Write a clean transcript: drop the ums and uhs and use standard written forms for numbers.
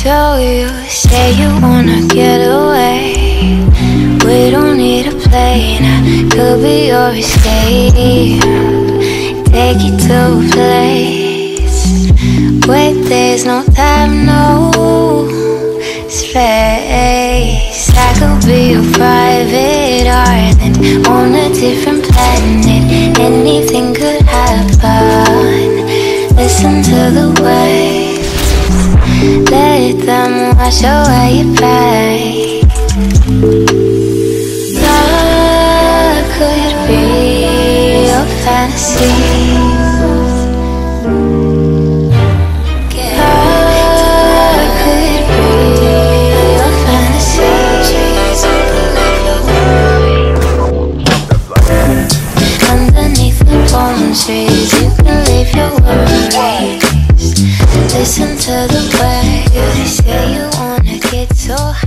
So you say you wanna get away. We don't need a plane, I could be your escape. Take you to a place where there's no time, no space. I could be your private island on a different planet. Anything could happen. Listen to the waves, let them wash away your pain. Love could be your fantasy. Love could be your fantasy. Underneath the palm trees, you can leave your worries. Listen to the way you say you wanna get so high.